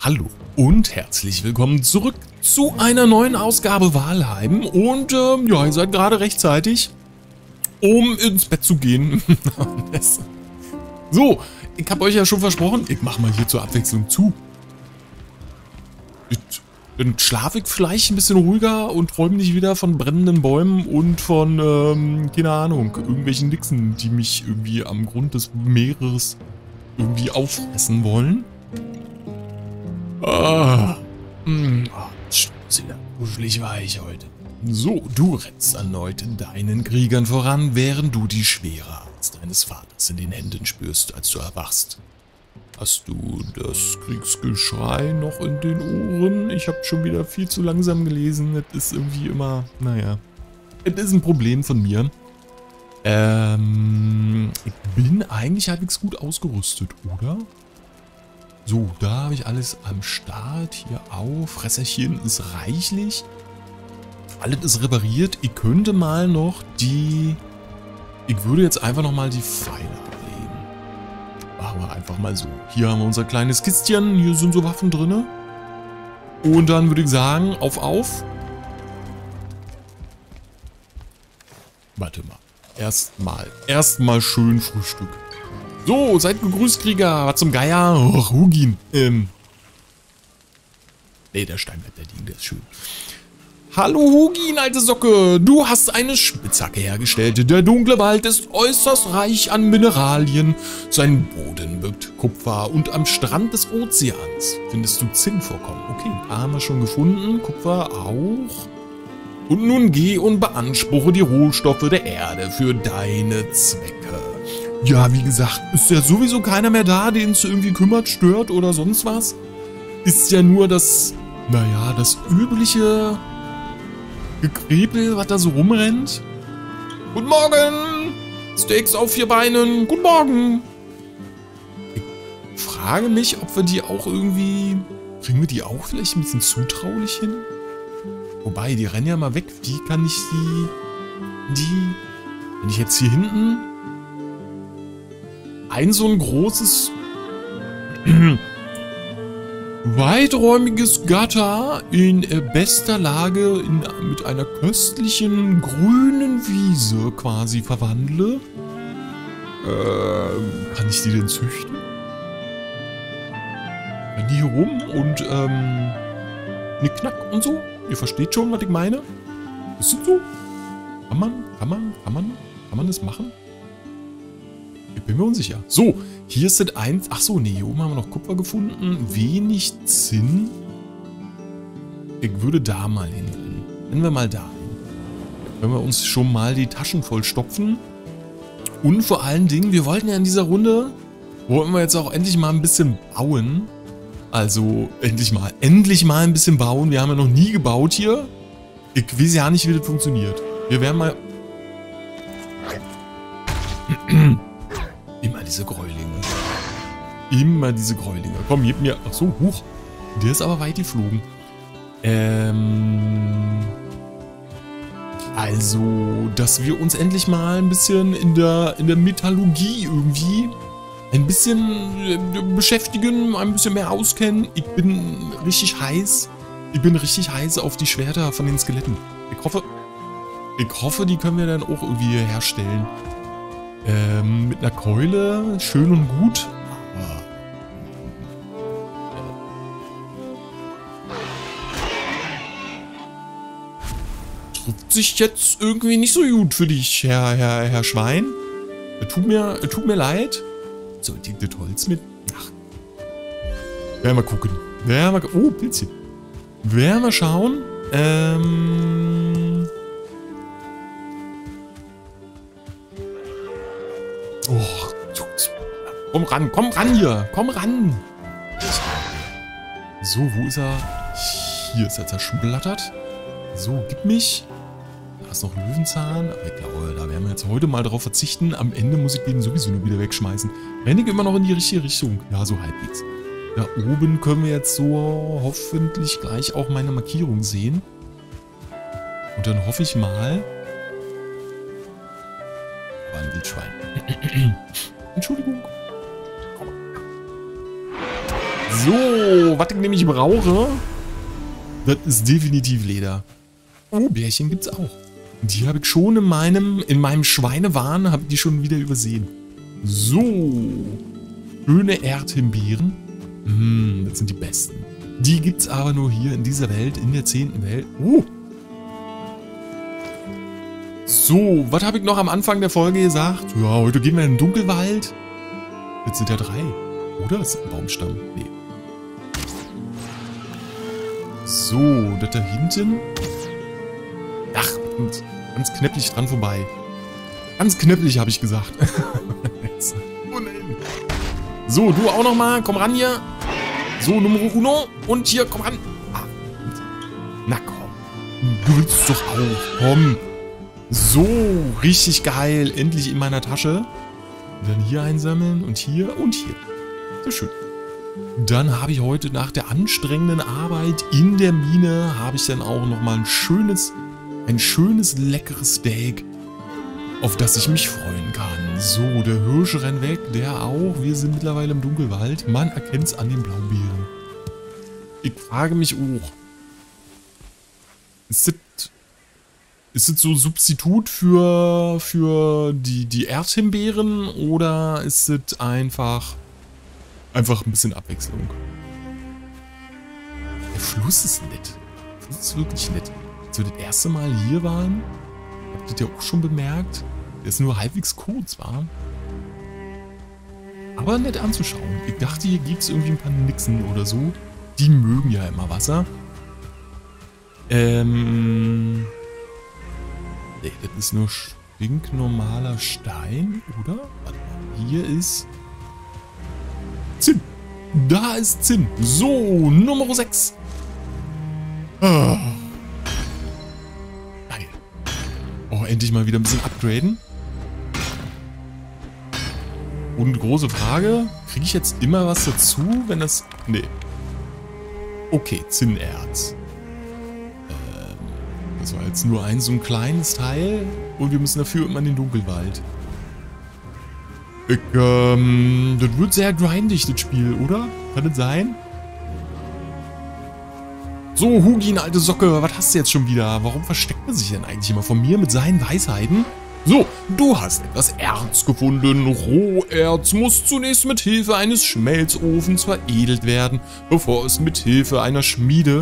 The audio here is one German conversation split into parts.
Hallo und herzlich willkommen zurück zu einer neuen Ausgabe Valheim. Und ja, ihr seid gerade rechtzeitig, um ins Bett zu gehen. So, ich habe euch ja schon versprochen, ich mache mal hier zur Abwechslung zu. Dann schlafe ich vielleicht ein bisschen ruhiger und träume nicht wieder von brennenden Bäumen und von, keine Ahnung, irgendwelchen Nixen, die mich irgendwie am Grund des Meeres irgendwie auffressen wollen. Ist wieder kuschelig weich heute. So, du rennst erneut deinen Kriegern voran, während du die Schwere deines Vaters in den Händen spürst, als du erwachst. Hast du das Kriegsgeschrei noch in den Ohren? Ich habe schon wieder viel zu langsam gelesen. Das ist irgendwie immer, naja. Es ist ein Problem von mir. Ich bin eigentlich halbwegs gut ausgerüstet, oder? So, da habe ich alles am Start. Hier auch. Fresserchen ist reichlich. Alles ist repariert. Ich könnte mal noch die... Ich würde jetzt einfach nochmal die Pfeile ablegen. Machen wir einfach mal so. Hier haben wir unser kleines Kistchen. Hier sind so Waffen drin. Und dann würde ich sagen, auf. Warte mal. Erstmal schön Frühstück. So, seid gegrüßt, Krieger. Was zum Geier? Och, Hugin. Ne, der Stein bleibt da liegen, der ist schön. Hallo Hugin, alte Socke. Du hast eine Spitzhacke hergestellt. Der dunkle Wald ist äußerst reich an Mineralien. Sein Boden birgt Kupfer und am Strand des Ozeans findest du Zinnvorkommen. Okay, ein paar haben wir schon gefunden. Kupfer auch. Und nun geh und beanspruche die Rohstoffe der Erde für deine Zwecke. Ja, wie gesagt, ist ja sowieso keiner mehr da, den es irgendwie kümmert, stört oder sonst was. Ist ja nur das, naja, das übliche Gekrepel, was da so rumrennt. Guten Morgen! Steaks auf 4 Beinen. Guten Morgen! Ich frage mich, ob wir die auch irgendwie... Kriegen wir die auch vielleicht ein bisschen zutraulich hin? Wobei, die rennen ja mal weg. Wie kann ich die... Wenn ich jetzt hier hinten... Ein so ein großes... weiträumiges Gatter in bester Lage mit einer köstlichen grünen Wiese quasi verwandle. Kann ich die denn züchten? Rennen die hier rum und Knickknack und so? Ihr versteht schon, was ich meine? Ist das so? Kann man das machen? Ich bin mir unsicher. So, hier ist das eins. Ach so, nee, hier oben haben wir noch Kupfer gefunden. Wenig Zinn. Ich würde da mal hin. Nennen wir mal da hin. Wenn wir uns schon mal die Taschen voll stopfen. Und vor allen Dingen, wir wollten ja in dieser Runde, wollten wir jetzt auch endlich mal ein bisschen bauen. Also, endlich mal ein bisschen bauen. Wir haben ja noch nie gebaut hier. Ich weiß ja nicht, wie das funktioniert. Wir werden mal... Immer diese Gräulinge. Komm, gib mir... Ach so, huch. Der ist aber weit geflogen. Also, dass wir uns endlich mal ein bisschen in der Metallurgie irgendwie ein bisschen beschäftigen, ein bisschen mehr auskennen. Ich bin richtig heiß. Auf die Schwerter von den Skeletten. Ich hoffe, die können wir dann auch irgendwie herstellen. Mit einer Keule, schön und gut. Trifft sich jetzt irgendwie nicht so gut für dich, Herr Schwein. Tut mir leid. So, das Holz mit. Ach. Werden wir gucken. Oh, Pilzchen. Werden wir schauen. Oh, komm ran hier. Komm ran. So, wo ist er? Hier ist er zersplattert. So, gib mich. Da ist noch Löwenzahn. Aber ich glaube, da werden wir jetzt heute mal drauf verzichten. Am Ende muss ich den sowieso nur wieder wegschmeißen. Renne ich immer noch in die richtige Richtung. Ja, so halbwegs. Da oben können wir jetzt so hoffentlich gleich auch meine Markierung sehen. Und dann hoffe ich mal... War ein Wildschwein. Entschuldigung. So, was ich nämlich brauche, das ist definitiv Leder. Oh, Bärchen gibt's auch. Die habe ich schon in meinem Schweinewahn, habe ich die schon wieder übersehen. So, schöne Erdhimbeeren. Das sind die besten. Die gibt's aber nur hier in dieser Welt, in der 10. Welt. Oh. So, was habe ich noch am Anfang der Folge gesagt? Ja, heute gehen wir in den Dunkelwald. Jetzt sind ja 3. Oder? Das ist ein Baumstamm. Nee. So, das da hinten. Ach, und ganz knäpplich dran vorbei. Ganz knäpplich, habe ich gesagt. Oh nein. So, du auch nochmal. Komm ran hier. So, Numero uno. Und hier, komm ran. Ah. Na komm. Du willst doch auch. Komm. So, richtig geil. Endlich in meiner Tasche. Und dann hier einsammeln und hier und hier. Sehr schön. Dann habe ich heute nach der anstrengenden Arbeit in der Mine, habe ich dann auch nochmal ein schönes, leckeres Steak, auf das ich mich freuen kann. So, der Hirsch rennt weg, der auch. Wir sind mittlerweile im Dunkelwald. Man erkennt es an den Blaubeeren. Ich frage mich auch, ist das so Substitut für die Erdhimbeeren oder ist es einfach ein bisschen Abwechslung? Der Fluss ist nett. Der Fluss ist wirklich nett. Als wir das erste Mal hier waren, habt ihr das ja auch schon bemerkt, der ist nur halbwegs kurz, war. Aber nett anzuschauen. Ich dachte, hier gibt es irgendwie ein paar Nixen oder so. Die mögen ja immer Wasser. Nee, das ist nur stinknormaler Stein, oder? Warte mal, hier ist Zinn. Da ist Zinn. So, Nummer 6. Ah. Geil. Oh, endlich mal wieder ein bisschen upgraden. Und große Frage, kriege ich jetzt immer was dazu, wenn das... Nee. Okay, Zinnerz. Das war jetzt nur so ein kleines Teil und wir müssen dafür immer in den Dunkelwald. Das wird sehr grindig, das Spiel, oder? Kann das sein? So, Hugin, alte Socke, was hast du jetzt schon wieder? Warum versteckt er sich denn eigentlich immer von mir mit seinen Weisheiten? So, du hast etwas Erz gefunden. Roherz muss zunächst mit Hilfe eines Schmelzofens veredelt werden, bevor es mit Hilfe einer Schmiede...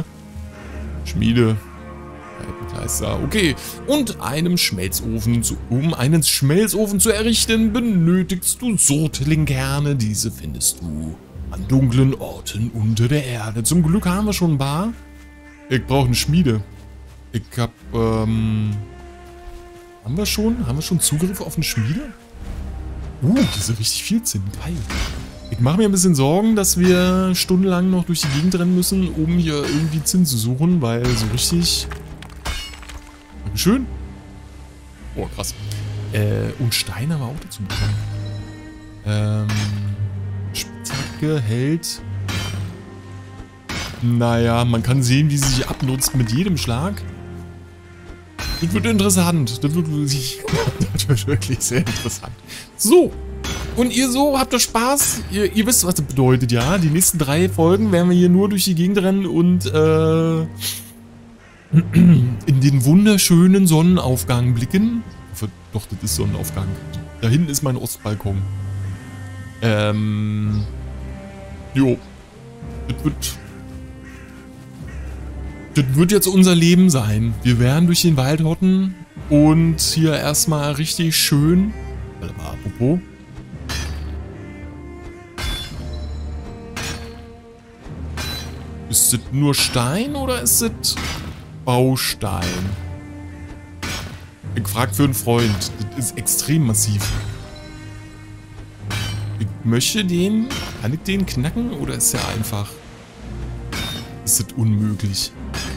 Okay, und einem Schmelzofen. Um einen Schmelzofen zu errichten, benötigst du Sortlingkerne. Diese findest du an dunklen Orten unter der Erde. Zum Glück haben wir schon ein paar. Ich brauche eine Schmiede. Ich hab, haben wir schon Zugriff auf eine Schmiede? Hier ist ja richtig viel Zinn. Geil. Ich mache mir ein bisschen Sorgen, dass wir stundenlang noch durch die Gegend rennen müssen, um hier irgendwie Zinn zu suchen, weil so richtig... Schön. Oh, krass. Und Stein haben wir auch dazu bekommen. Spitzhacke hält... Naja, man kann sehen, wie sie sich abnutzt mit jedem Schlag. Das wird interessant. Das wird wirklich sehr interessant. So. Und ihr so, habt ihr Spaß? Ihr wisst, was das bedeutet, ja? Die nächsten 3 Folgen werden wir hier nur durch die Gegend rennen und, in den wunderschönen Sonnenaufgang blicken. Ich hoffe, doch, das ist Sonnenaufgang. Da hinten ist mein Ostbalkon. Jo. Das wird jetzt unser Leben sein. Wir werden durch den Wald hotten und hier erstmal richtig schön... Warte mal, apropos. Ist das nur Stein oder ist das... Baustein. Ich frage für einen Freund. Das ist extrem massiv. Ich möchte den... Kann ich den knacken oder ist der einfach... Ist das unmöglich?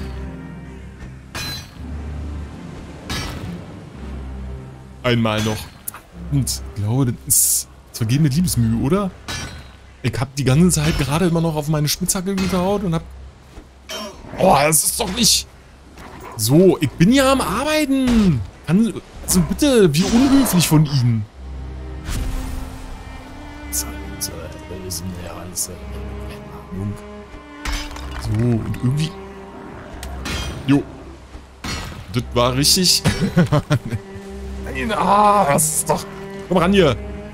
Einmal noch. Und ich glaube, das ist vergebene Liebesmühe, oder? Ich habe die ganze Zeit gerade immer noch auf meine Spitzhacke gehauen und hab... Oh, das ist doch nicht... So, ich bin ja am Arbeiten. Also bitte, wie unhöflich von Ihnen. Ordnung. So, und irgendwie... Jo. Das war richtig... Nein, was ist doch... Komm ran hier.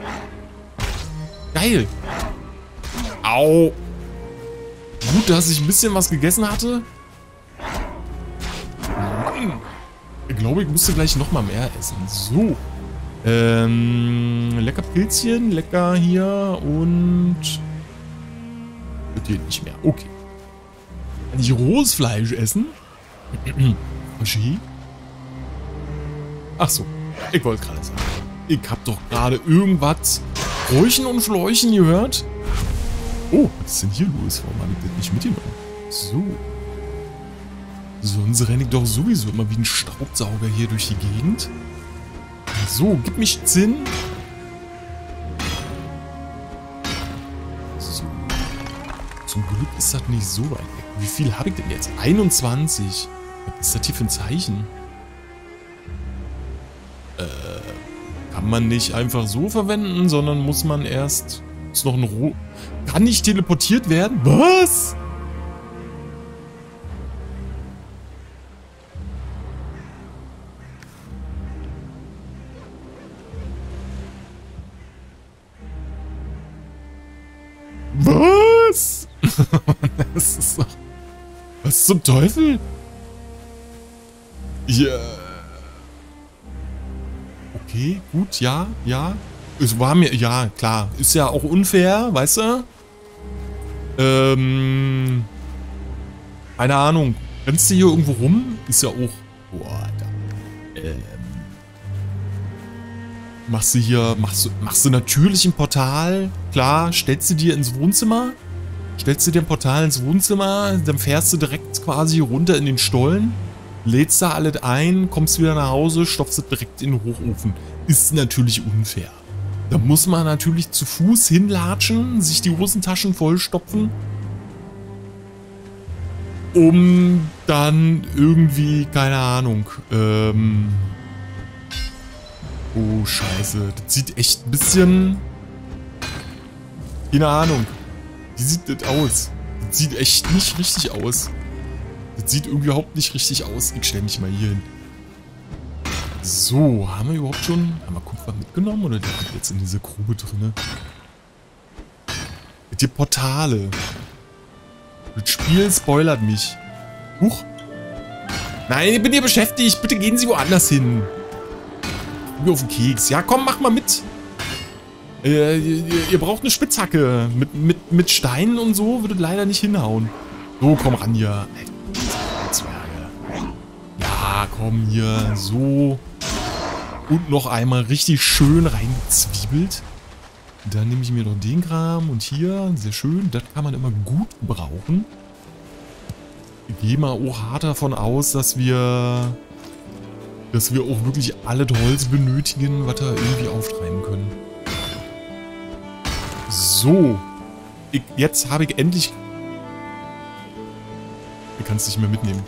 Geil. Au. Gut, dass ich ein bisschen was gegessen hatte. Mann. Ich glaube, ich müsste gleich nochmal mehr essen. So. Lecker Pilzchen, lecker hier und... Das geht nicht mehr. Okay. Kann ich rohes Fleisch essen? Okay. Ach so. Ich wollte gerade sagen. Ich habe doch gerade irgendwas Räuchen und Schläuchen gehört. Oh, was ist denn hier los? Warum habe ich das nicht mitgenommen? So. Sonst renne ich doch sowieso immer wie ein Staubsauger hier durch die Gegend. So, gib mich Zinn. So. Zum Glück ist das nicht so weit weg. Wie viel habe ich denn jetzt? 21. Was ist das hier für ein Zeichen? Kann man nicht einfach so verwenden, sondern muss man erst... Ist noch ein Kann nicht teleportiert werden? Was? Was? Das ist doch... Was zum Teufel? Ja... Okay, gut, ja, ja. Es war mir, ja, klar. Ist ja auch unfair, weißt du? Keine Ahnung. Rennst du hier irgendwo rum? Ist ja auch... Boah, Alter. Machst du hier... Machst du natürlich ein Portal? Klar, stellst du dir ins Wohnzimmer? Stellst du dir ein Portal ins Wohnzimmer? Dann fährst du direkt quasi runter in den Stollen. Lädst da alles ein, kommst wieder nach Hause, stopfst es direkt in den Hochofen. Ist natürlich unfair. Da muss man natürlich zu Fuß hinlatschen, sich die Hosentaschen vollstopfen, um dann irgendwie, keine Ahnung, oh Scheiße, das sieht echt ein bisschen, keine Ahnung, wie sieht das aus? Das sieht echt nicht richtig aus. Das sieht irgendwie überhaupt nicht richtig aus. Ich stelle mich mal hier hin. So, haben wir überhaupt schon... Haben wir Kupfer mitgenommen oder der liegt jetzt in dieser Grube drin? Mit den Portale. Das Spiel spoilert mich. Huch. Nein, ich bin hier beschäftigt. Bitte gehen Sie woanders hin. Mir auf den Keks. Ja, komm, mach mal mit. Ihr braucht eine Spitzhacke. Mit Steinen und so würde leider nicht hinhauen. So, komm ran hier. Ja, komm hier. So. Und noch einmal richtig schön reingezwiebelt. Dann nehme ich mir noch den Kram. Und hier, sehr schön. Das kann man immer gut brauchen. Ich gehe mal auch hart davon aus, dass wir auch wirklich alles Holz benötigen, was wir irgendwie auftreiben können. So. Jetzt habe ich endlich... Ich kann es nicht mehr mitnehmen.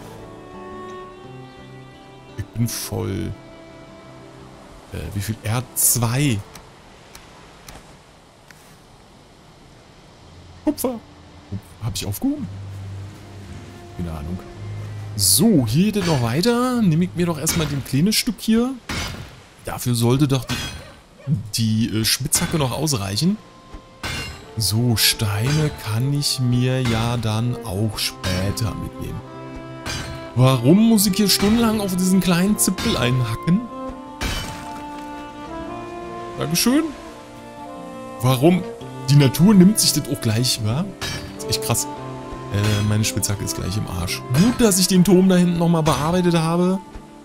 Ich bin voll. Wie viel? R2. Kupfer. Habe ich aufgehoben? Keine Ahnung. So, hier geht es noch weiter. Nehme ich mir doch erstmal den kleines Stück hier. Dafür sollte doch die Spitzhacke noch ausreichen. So, Steine kann ich mir ja dann auch später mitnehmen. Warum muss ich hier stundenlang auf diesen kleinen Zipfel einhacken? Dankeschön. Warum? Die Natur nimmt sich das auch gleich, wa? Das ist echt krass. Meine Spitzhacke ist gleich im Arsch. Gut, dass ich den Turm da hinten nochmal bearbeitet habe.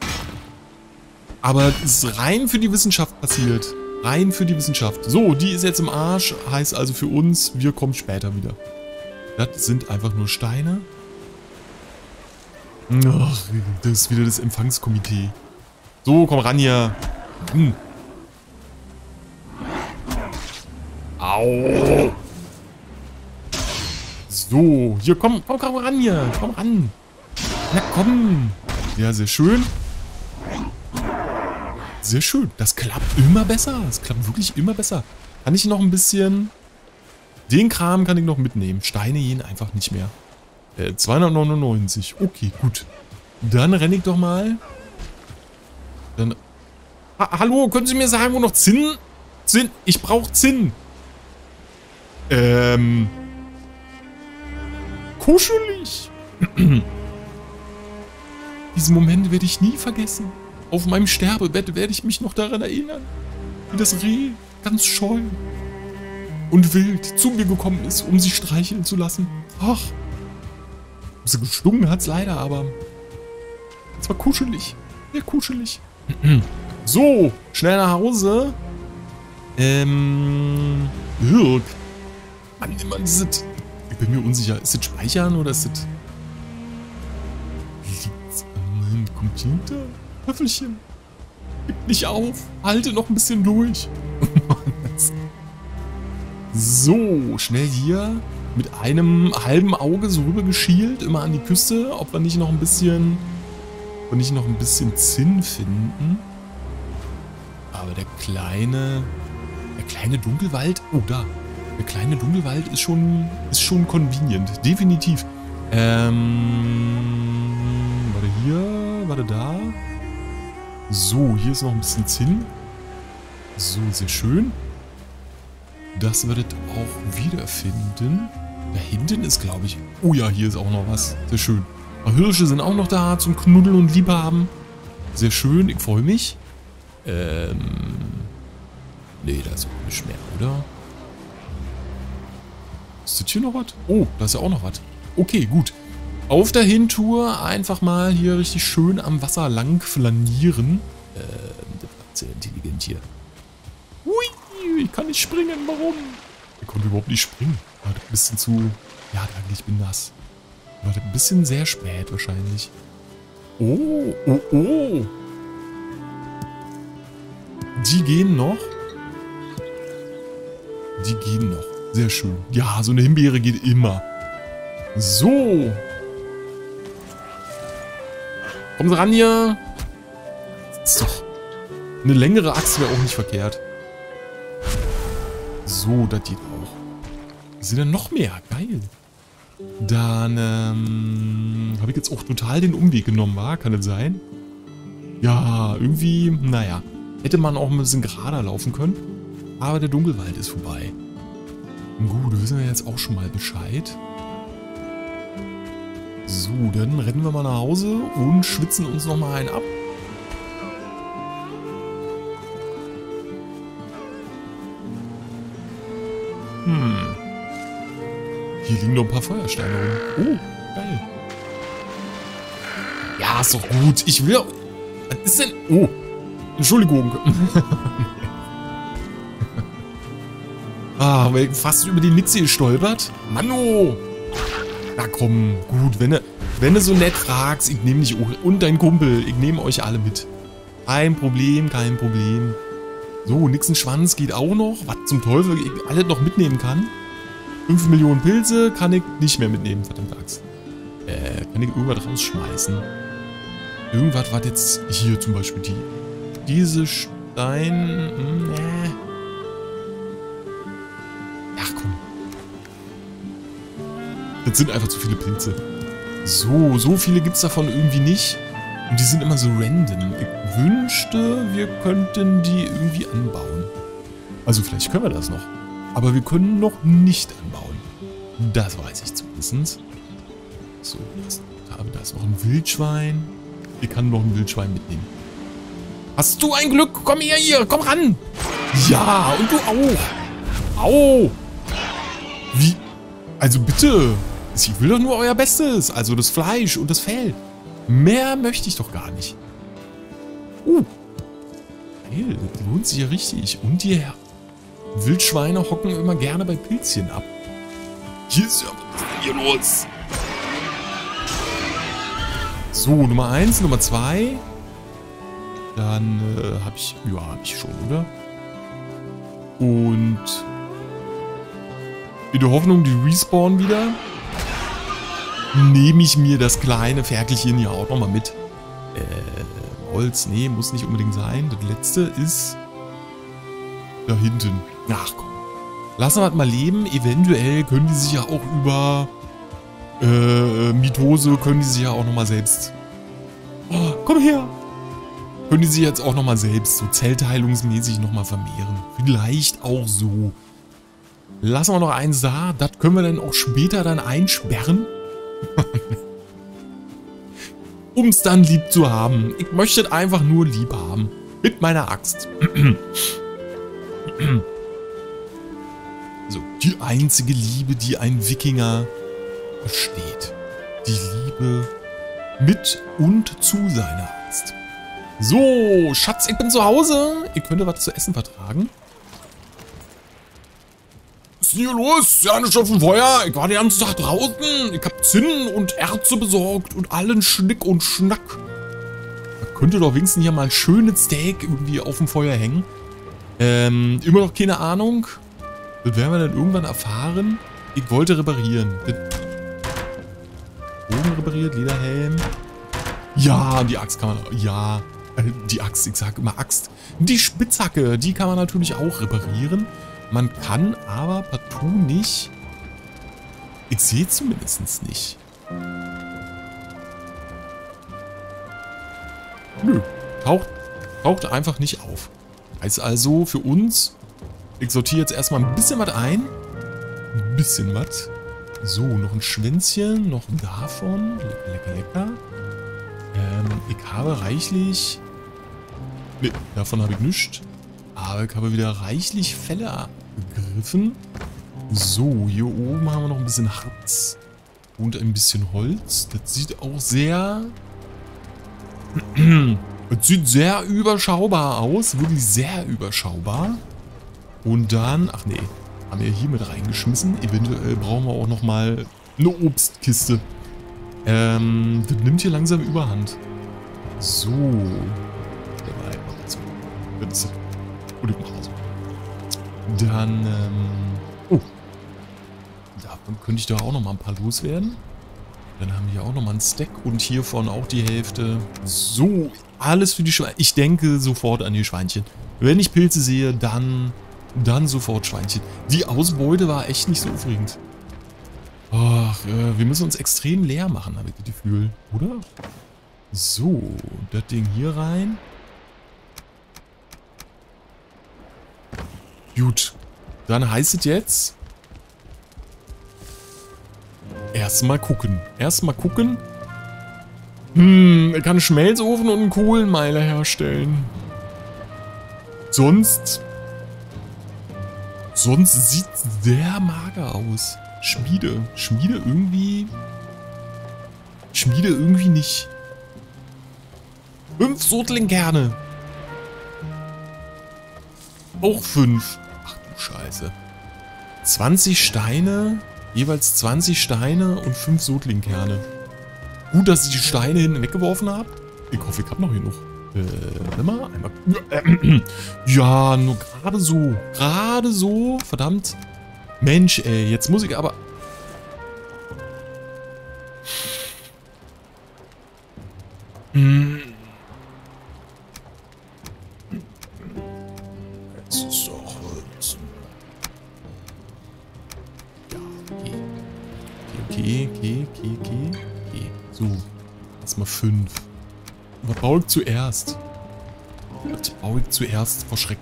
Aber es ist rein für die Wissenschaft passiert. Rein für die Wissenschaft. So, die ist jetzt im Arsch. Heißt also für uns, wir kommen später wieder. Das sind einfach nur Steine. Ach, das ist wieder das Empfangskomitee. So, komm ran hier. Au. So, hier, komm ran hier. Komm ran. Na komm. Ja, sehr schön. Sehr schön. Das klappt immer besser. Das klappt wirklich immer besser. Kann ich noch ein bisschen Den Kram kann ich noch mitnehmen. Steine gehen einfach nicht mehr. 299. Okay, gut. Dann renne ich doch mal. Dann... hallo, können Sie mir sagen, wo noch Zinn? Zinn? Ich brauche Zinn. Kuschelig. Diesen Moment werde ich nie vergessen. Auf meinem Sterbebett werde ich mich noch daran erinnern, wie das Reh ganz scheu und wild zu mir gekommen ist, um sich streicheln zu lassen. Ach, ein bisschen gestunken hat es leider, aber es war kuschelig. Sehr kuschelig. So, schnell nach Hause. Irk. Mann, immer dieses... Ich bin mir unsicher. Ist das Speichern oder ist das... Liegt's an meinem Computer? Höffelchen. Gib nicht auf. Halte noch ein bisschen durch. So, schnell hier. Mit einem halben Auge so rüber geschielt. Immer an die Küste. Ob wir nicht noch ein bisschen... Zinn finden. Aber der kleine Dunkelwald... Oh, da. Der kleine Dunkelwald ist schon convenient. Definitiv. Warte hier. Warte da. So, hier ist noch ein bisschen Zinn. So, sehr schön. Das werdet auch wiederfinden. Da hinten ist, glaube ich... Oh ja, hier ist auch noch was. Sehr schön. Hirsche sind auch noch da zum Knuddeln und Liebhaben. Sehr schön, ich freue mich. Nee, da ist auch nicht mehr, oder? Ist das hier noch was? Oh, da ist ja auch noch was. Okay, gut. Auf der Hintour einfach mal hier richtig schön am Wasser lang flanieren. Das war sehr intelligent hier. Hui, ich kann nicht springen, warum? Ich konnte überhaupt nicht springen. War ein bisschen zu... Ja, danke, ich bin nass. War ein bisschen sehr spät wahrscheinlich. Oh, oh, oh. Die gehen noch. Die gehen noch. Sehr schön. Ja, so eine Himbeere geht immer. So. Kommen Sie ran hier. Das ist doch... Eine längere Axt wäre auch nicht verkehrt. So, das geht auch. Sind denn noch mehr? Geil. Dann habe ich jetzt auch total den Umweg genommen, war? Kann das sein? Ja, irgendwie, naja. Hätte man auch ein bisschen gerader laufen können. Aber der Dunkelwald ist vorbei. Gut, wissen wir jetzt auch schon mal Bescheid. So, dann rennen wir mal nach Hause und schwitzen uns nochmal einen ab. Hier liegen noch ein paar Feuersteine rum. Oh, geil. Ja, ist doch gut. Ich will... Was ist denn... Oh, Entschuldigung. Aber ich fast über die Nitze gestolpert. Manno! Na komm, gut, wenn du so nett fragst, ich nehme dich auch und dein Kumpel, ich nehme euch alle mit. Kein Problem, kein Problem. So, Nixenschwanz geht auch noch. Was zum Teufel ich alles noch mitnehmen kann. 5 Millionen Pilze kann ich nicht mehr mitnehmen, verdammt Axt. Kann ich irgendwas rausschmeißen? Irgendwas, was jetzt hier zum Beispiel diese Stein... Ach komm. Das sind einfach zu viele Pilze. So viele gibt es davon irgendwie nicht. Und die sind immer so random. Ich wünschte, wir könnten die irgendwie anbauen. Also vielleicht können wir das noch. Aber wir können noch nicht anbauen. Das weiß ich zumindest. So, da ist noch ein Wildschwein. Ich kann noch ein Wildschwein mitnehmen. Hast du ein Glück? Komm her hier, komm ran. Ja, und du auch. Au. Wie? Also bitte. Ich will doch nur euer Bestes. Also das Fleisch und das Fell. Mehr möchte ich doch gar nicht. Geil, das lohnt sich ja richtig. Und die Wildschweine hocken immer gerne bei Pilzchen ab. Hier ist ja, was ist denn hier los? So, Nummer 1, Nummer 2. Dann habe ich... Ja, habe ich schon, oder? Und... in der Hoffnung, die respawnen wieder, nehme ich mir das kleine Ferkelchen hier auch nochmal mit. Holz, nee, muss nicht unbedingt sein. Das letzte ist... da hinten. Ach komm. Lassen wir das mal leben. Eventuell können die sich ja auch über Mitose, können die sich ja auch nochmal selbst... Oh, komm her! Können die sich jetzt auch nochmal selbst so zellteilungsmäßig nochmal vermehren. Vielleicht auch so. Lassen wir noch eins da. Das können wir dann auch später dann einsperren. Um es dann lieb zu haben. Ich möchte es einfach nur lieb haben. Mit meiner Axt. So, die einzige Liebe, die ein Wikinger versteht. Die Liebe mit und zu seiner Axt. So, Schatz, ich bin zu Hause. Ihr könnt was zu essen vertragen. Was ist denn hier los? Ja, nicht auf dem Feuer. Ich war den ganzen Tag draußen. Ich hab Zinnen und Erze besorgt und allen Schnick und Schnack. Da könnte doch wenigstens hier mal ein schönes Steak irgendwie auf dem Feuer hängen. Immer noch keine Ahnung. Das werden wir dann irgendwann erfahren. Ich wollte reparieren. Bogen repariert, Lederhelm. Ja, die Axt kann man... Ja, die Axt, ich sage immer Axt. Die Spitzhacke, die kann man natürlich auch reparieren. Man kann aber partout nicht... Ich sehe zumindest nicht. Nö, taucht einfach nicht auf. Heißt also für uns... Ich sortiere jetzt erstmal ein bisschen was ein. Ein bisschen was. So, noch ein Schwänzchen, noch davon. Lecker, lecker, lecker. Ich habe reichlich... Ne, davon habe ich nichts. Aber ich habe wieder reichlich Felle abgegriffen. So, hier oben haben wir noch ein bisschen Harz. Und ein bisschen Holz. Das sieht auch sehr... Das sieht sehr überschaubar aus. Wirklich sehr überschaubar. Und dann... Ach nee. Haben wir hier mit reingeschmissen. Eventuell brauchen wir auch nochmal eine Obstkiste. Das nimmt hier langsam Überhand. So. Dann, oh. Davon könnte ich da auch nochmal ein paar loswerden. Dann haben wir auch nochmal ein Stack und hiervon auch die Hälfte. So, alles für die Schweinchen. Ich denke sofort an die Schweinchen. Wenn ich Pilze sehe, dann sofort Schweinchen. Die Ausbeute war echt nicht so aufregend. Ach, wir müssen uns extrem leer machen, habe ich das Gefühl. Oder? So, das Ding hier rein. Gut. Dann heißt es jetzt... Erstmal gucken. Erstmal gucken. Ich kann einen Schmelzofen und einen Kohlenmeiler herstellen. Sonst sieht es sehr mager aus. Schmiede irgendwie nicht. 5 Sodlingkerne. Auch 5. Ach du Scheiße. 20 Steine. Jeweils 20 Steine und 5 Sodlingkerne. Gut, dass ich die Steine hinten weggeworfen habe. Ich hoffe, ich habe noch genug. Einmal. Ja, nur gerade so. Gerade so. Verdammt. Mensch, ey. Jetzt muss ich aber... Es ist doch... Ja, okay. Okay. So. Erstmal 5. Was baue ich zuerst? Vor Schreck?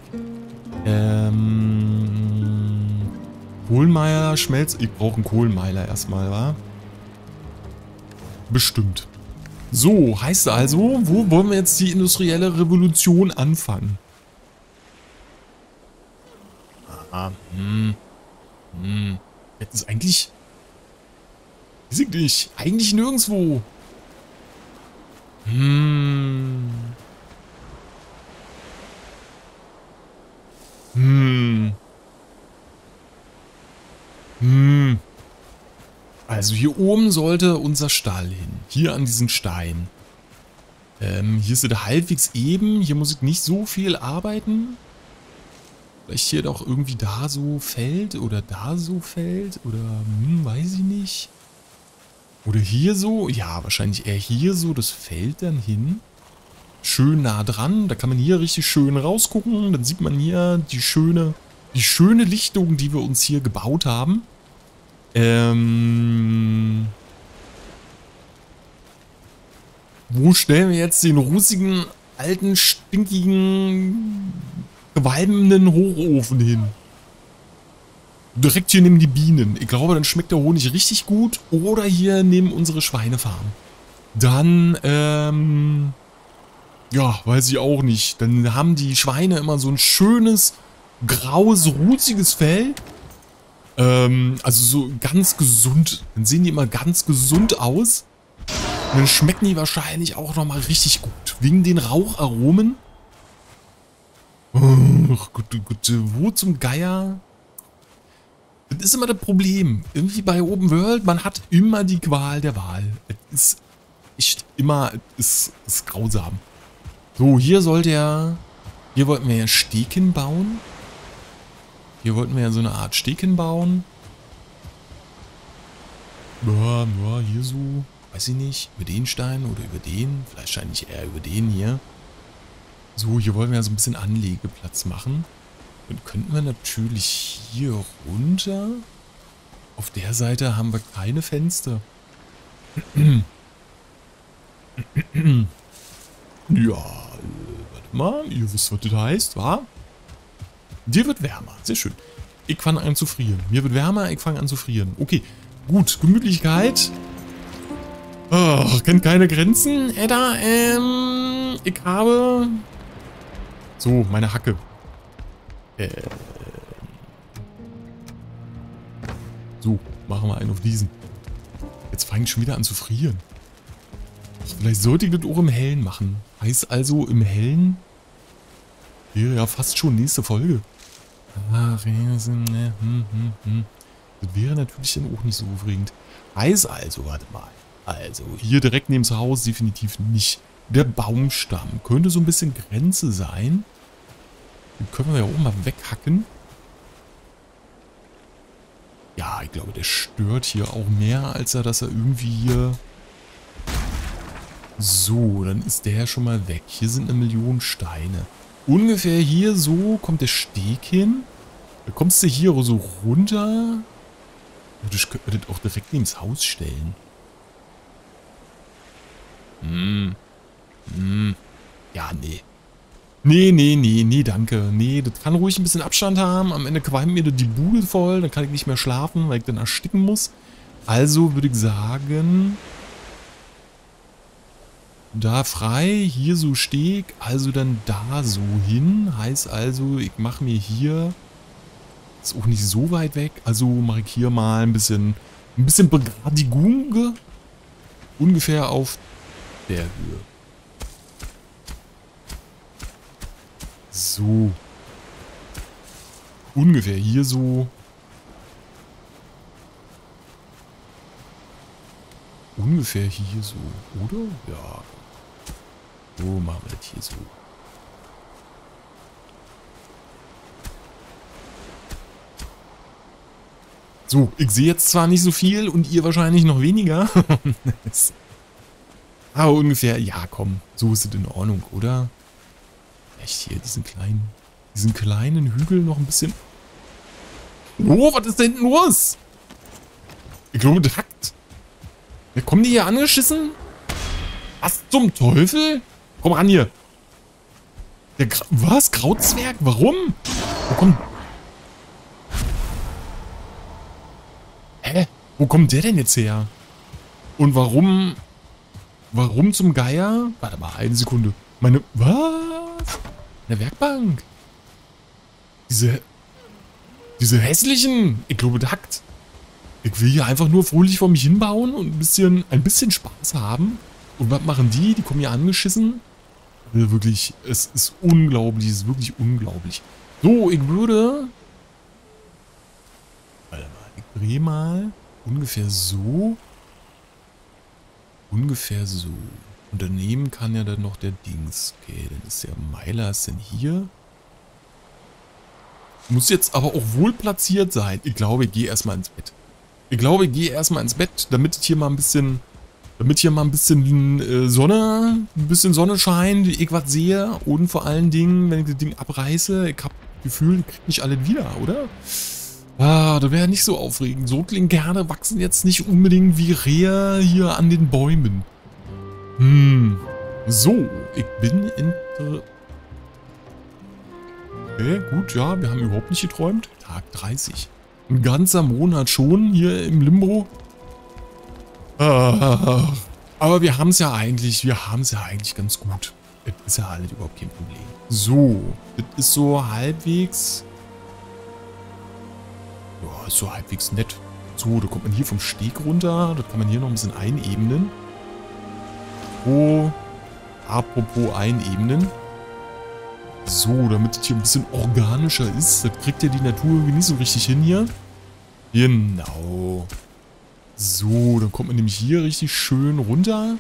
Kohlenmeiler, Schmelz... Ich brauche einen Kohlenmeiler erstmal, wa? Bestimmt. So, heißt also, wo wollen wir jetzt die industrielle Revolution anfangen? Aha, Jetzt ist eigentlich... Weiß ich nicht. Eigentlich nirgendwo. Also hier oben sollte unser Stall hin. Hier an diesen Stein. Hier ist es halbwegs eben. Hier muss ich nicht so viel arbeiten. Vielleicht hier doch irgendwie da so fällt oder da so fällt. Oder weiß ich nicht. Oder hier so. Ja, wahrscheinlich eher hier so. Das fällt dann hin. Schön nah dran. Da kann man hier richtig schön rausgucken. Dann sieht man hier die schöne die schöne Lichtung, die wir uns hier gebaut haben. Wo stellen wir jetzt den rußigen, alten, stinkigen, qualmenden Hochofen hin? Direkt hier neben die Bienen. Ich glaube, dann schmeckt der Honig richtig gut. Oder hier neben unsere Schweinefarm. Dann, ja, weiß ich auch nicht. Dann haben die Schweine immer so ein schönes, graues, rußiges Fell. Also so ganz gesund. Dann sehen die immer ganz gesund aus. Und dann schmecken die wahrscheinlich auch nochmal richtig gut. Wegen den Raucharomen. Ach, gut, wo zum Geier? Das ist immer das Problem. Irgendwie bei Open World, man hat immer die Qual der Wahl. Es ist echt immer, es ist grausam. So, hier sollte ja, hier wollten wir ja Steken bauen. Hier wollten wir ja so eine Art Steken bauen. Ja, hier so, weiß ich nicht, über den Stein oder über den. Vielleicht wahrscheinlich eher über den hier. So, hier wollen wir ja so ein bisschen Anlegeplatz machen. Dann könnten wir natürlich hier runter. Auf der Seite haben wir keine Fenster. Ja, warte mal, ihr wisst, was das heißt, wa? Dir wird wärmer, sehr schön. Ich fange an zu frieren. Mir wird wärmer, ich fange an zu frieren. Okay, gut, Gemütlichkeit. Oh, kennt keine Grenzen, Edda. Ich habe... So, meine Hacke. So, machen wir einen auf diesen. Jetzt fange ich schon wieder an zu frieren. Vielleicht sollte ich das auch im Hellen machen. Heißt also, im Hellen wäre ja fast schon nächste Folge. Das wäre natürlich dann auch nicht so aufregend. Heißt also, warte mal. Also, hier direkt neben das Haus definitiv nicht. Der Baumstamm könnte so ein bisschen Grenze sein. Den können wir ja auch mal weghacken. Ja, ich glaube, der stört hier auch mehr, als dass er irgendwie hier... So, dann ist der schon mal weg. Hier sind 1 Million Steine. Ungefähr hier so kommt der Steg hin. Da kommst du hier so runter. Das könnte man das auch direkt neben das Haus stellen. Ja, nee. Nee, danke. Nee, das kann ruhig ein bisschen Abstand haben. Am Ende qualmt mir die Bude voll. Dann kann ich nicht mehr schlafen, weil ich dann ersticken muss. Also würde ich sagen... Da frei, hier so Steg, also dann da so hin. Heißt also, ich mache mir hier... Ist auch nicht so weit weg. Also mache ich hier mal ein bisschen Begradigung. Ungefähr auf der Höhe. So. Ungefähr hier so. Ungefähr hier so, oder? Ja. So machen wir das hier so. So, ich sehe jetzt zwar nicht so viel und ihr wahrscheinlich noch weniger. Aber ungefähr, ja komm, so ist es in Ordnung, oder? Echt hier, diesen kleinen Hügel noch ein bisschen... Oh, was ist da hinten los? Ich glaube, das hackt. Ja, kommen die hier angeschissen? Was zum Teufel? Komm ran hier. Was? Krautzwerg? Warum? Wo kommt... Hä? Wo kommt der denn jetzt her? Und warum... Warum zum Geier? Warte mal, eine Sekunde. Meine... Was? Eine Werkbank? Diese hässlichen... Ich glaube, das hackt. Ich will hier einfach nur fröhlich vor mich hinbauen und ein bisschen Spaß haben. Und was machen die? Die kommen hier angeschissen. Also wirklich, es ist unglaublich, es ist wirklich unglaublich. So, ich würde... Warte mal, ich drehe mal ungefähr so. Ungefähr so. Und daneben kann ja dann noch der Dings. Okay, dann ist der Meiler ist denn hier. Muss jetzt aber auch wohl platziert sein. Ich glaube, ich gehe erstmal ins Bett. Ich glaube, ich gehe erstmal ins Bett, damit hier mal ein bisschen Sonne scheint, ich was sehe. Und vor allen Dingen, wenn ich das Ding abreiße, ich habe Gefühl, die kriegt nicht alle wieder, oder? Ah, das wäre nicht so aufregend. Sotlinkerne wachsen jetzt nicht unbedingt wie Rehe hier an den Bäumen. So, ich bin okay, gut, ja, wir haben überhaupt nicht geträumt. Tag 30. Ein ganzer Monat schon hier im Limbo. Aber wir haben es ja eigentlich ganz gut. Das ist ja halt überhaupt kein Problem. So, das ist so halbwegs... Ja, ist so halbwegs nett. So, da kommt man hier vom Steg runter. Das kann man hier noch ein bisschen einebnen. Oh, apropos einebnen. So, damit es hier ein bisschen organischer ist. Das kriegt ja die Natur irgendwie nicht so richtig hin hier. Genau. So, dann kommt man nämlich hier richtig schön runter.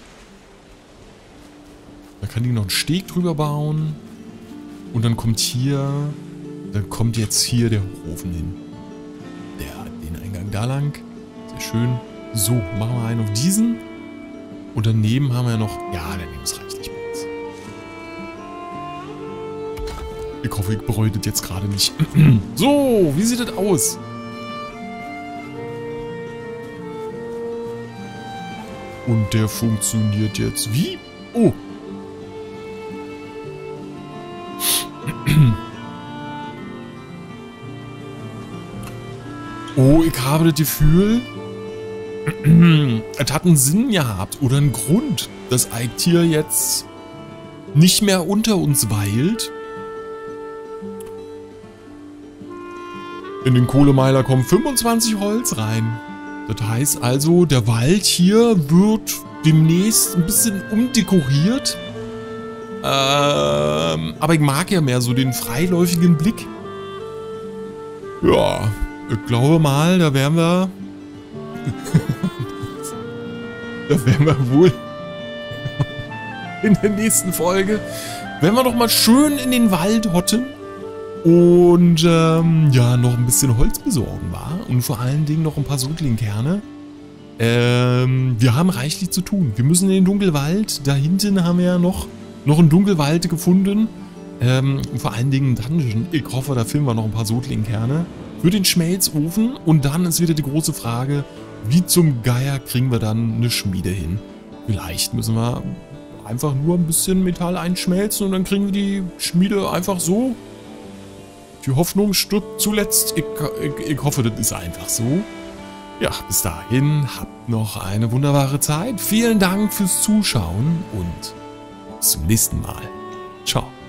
Da kann ich noch einen Steg drüber bauen. Und dann kommt jetzt hier der Hochofen hin. Der hat den Eingang da lang. Sehr schön. So, machen wir einen auf diesen. Und daneben haben wir noch... Ja, daneben ist reichlich Platz. Ich hoffe, ich bereue das jetzt gerade nicht. So, wie sieht das aus? Und der funktioniert jetzt wie? Oh! Oh, ich habe das Gefühl, es hat einen Sinn gehabt oder einen Grund, dass Eikthier jetzt nicht mehr unter uns weilt. In den Kohlemeiler kommen 25 Holz rein. Das heißt also, der Wald hier wird demnächst ein bisschen umdekoriert. Aber ich mag ja mehr so den freiläufigen Blick. Ja, ich glaube mal, da werden wir... da werden wir wohl in der nächsten Folge, wenn wir doch mal schön in den Wald hotten und ja, noch ein bisschen Holz besorgen war und vor allen Dingen noch ein paar Sotlinkerne. Wir haben reichlich zu tun. Wir müssen in den Dunkelwald. Da hinten haben wir ja noch einen Dunkelwald gefunden. Vor allen Dingen einen Dungeon. Ich hoffe, da finden wir noch ein paar Sotlinkerne für den Schmelzofen. Und dann ist wieder die große Frage, wie zum Geier kriegen wir dann eine Schmiede hin? Vielleicht müssen wir einfach nur ein bisschen Metall einschmelzen und dann kriegen wir die Schmiede einfach so. Die Hoffnung stirbt zuletzt. Ich hoffe, das ist einfach so. Ja, bis dahin, habt noch eine wunderbare Zeit. Vielen Dank fürs Zuschauen und bis zum nächsten Mal. Ciao.